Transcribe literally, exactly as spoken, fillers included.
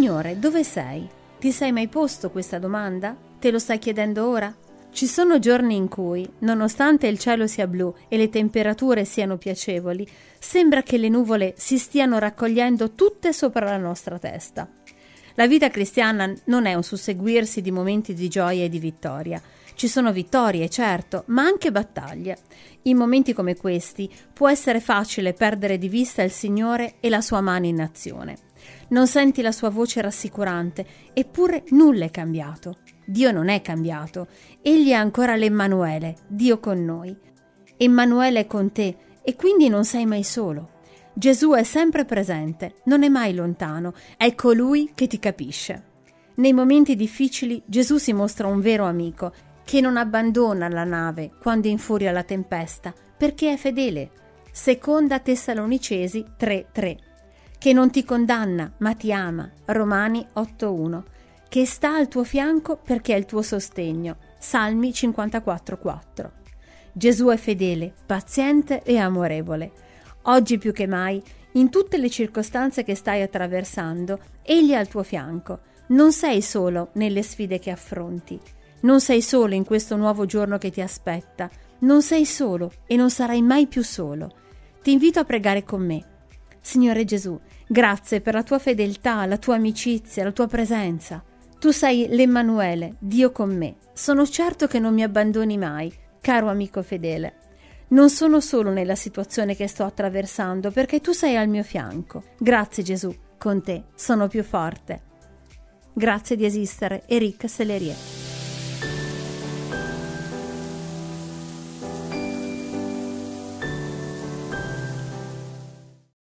Signore, dove sei? Ti sei mai posto questa domanda? Te lo stai chiedendo ora? Ci sono giorni in cui, nonostante il cielo sia blu e le temperature siano piacevoli, sembra che le nuvole si stiano raccogliendo tutte sopra la nostra testa. La vita cristiana non è un susseguirsi di momenti di gioia e di vittoria. Ci sono vittorie, certo, ma anche battaglie. In momenti come questi può essere facile perdere di vista il Signore e la sua mano in azione. Non senti la sua voce rassicurante, eppure nulla è cambiato. Dio non è cambiato. Egli è ancora l'Emmanuele, Dio con noi. Emmanuele è con te e quindi non sei mai solo. Gesù è sempre presente, non è mai lontano, è colui che ti capisce. Nei momenti difficili Gesù si mostra un vero amico, che non abbandona la nave quando infuria la tempesta, perché è fedele. Seconda Tessalonicesi tre tre. Che non ti condanna, ma ti ama. Romani otto uno. Che sta al tuo fianco perché è il tuo sostegno. Salmi cinquantaquattro quattro. Gesù è fedele, paziente e amorevole. Oggi più che mai, in tutte le circostanze che stai attraversando, Egli è al tuo fianco. Non sei solo nelle sfide che affronti. Non sei solo in questo nuovo giorno che ti aspetta. Non sei solo e non sarai mai più solo. Ti invito a pregare con me. Signore Gesù, grazie per la tua fedeltà, la tua amicizia, la tua presenza. Tu sei l'Emmanuele, Dio con me. Sono certo che non mi abbandoni mai, caro amico fedele. Non sono solo nella situazione che sto attraversando, perché tu sei al mio fianco. Grazie Gesù, con te sono più forte. Grazie di esistere, Eric Sellerie.